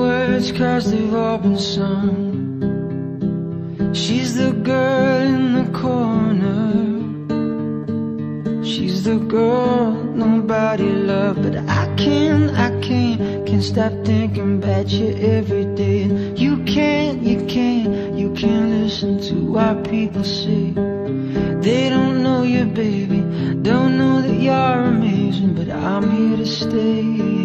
words 'cause they've all been sung. She's the girl in the corner. She's the girl nobody loved. But I can't stop thinking about you every day. You can't listen to what people say. They don't know you, baby, don't know that you're amazing. But I'm here to stay.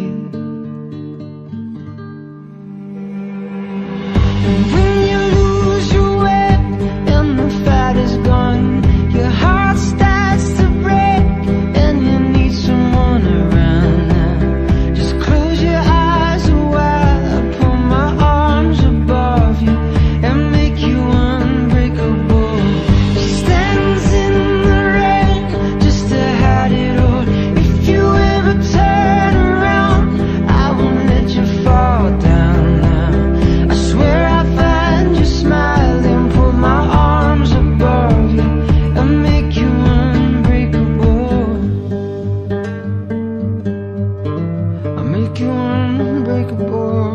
And when you lose your way and the fight is gone, your heart starts to break and you need someone around now. Just close your eyes a while, I put my arms above you and make you unbreakable. She stands in the rain just to hide it all. If you ever turn around, I won't let you fall down now. I swear I'll find you smiling, put my arms above you and make you unbreakable. I'll make you unbreakable.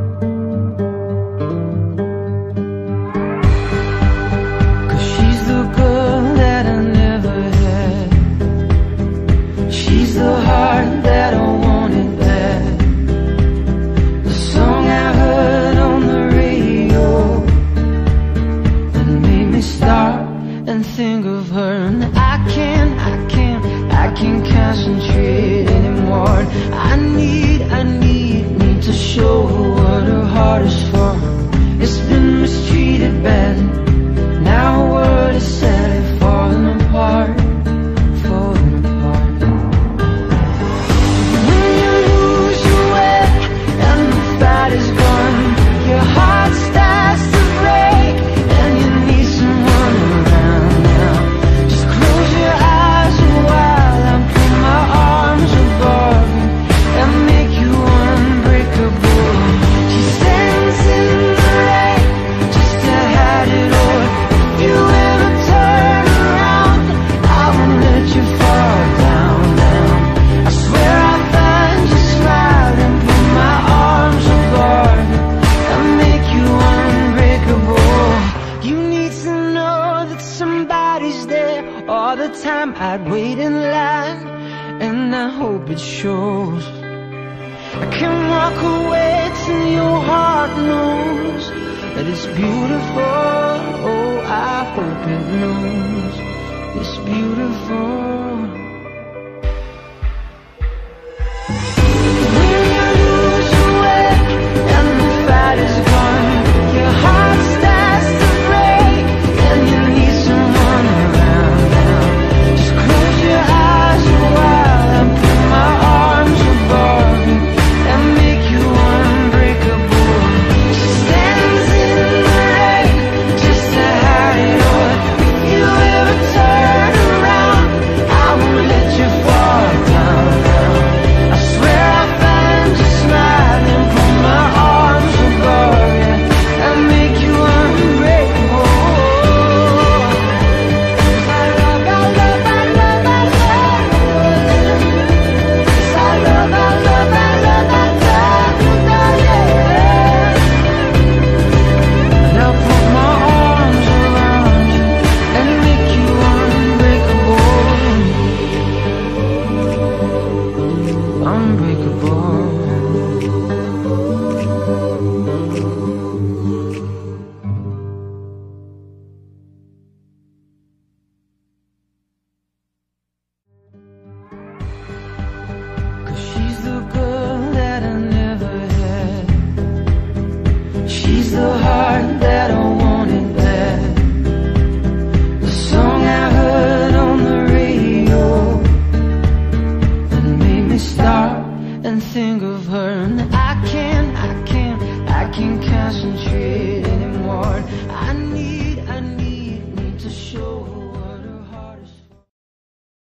'Cause she's the girl that I never had. She's the heart that I wanted back. The song I heard on the radio that made me stop and think of her. And I can't concentrate anymore. I need to show her what her heart is for. It's been mistreated badly. Now her world is sadly falling apart. When you lose your way and the fight is gone, your heart starts to break and you need someone around now. Just close your eyes a while and put my arms above you and make you unbreakable. She stands in the rain just to hide it all. If you ever turn around, I won't let you fall down now. I swear I'll find you smiling, put my arms above you and make you unbreakable. You need to know that somebody's there all the time. I'd wait in line and I hope it shows. I can walk away till your heart knows that it's beautiful. Oh, I hope it knows it's beautiful. When you lose your way and the fight is gone, your heart starts to break and you need someone around now. Just close your eyes a while and put my arms above you and make you unbreakable. She stands in the rain just to hide it all. If you ever turn around, I won't let you fall down now. I swear I'll find you smiling, put my arms above you and make you unbreakable. I love, I love, I love, I love. I love, I love, I love, I love, yeah. And I'll put my arms around you and make you unbreakable. Unbreakable. Cause she's the girl that I never had. She's the heart that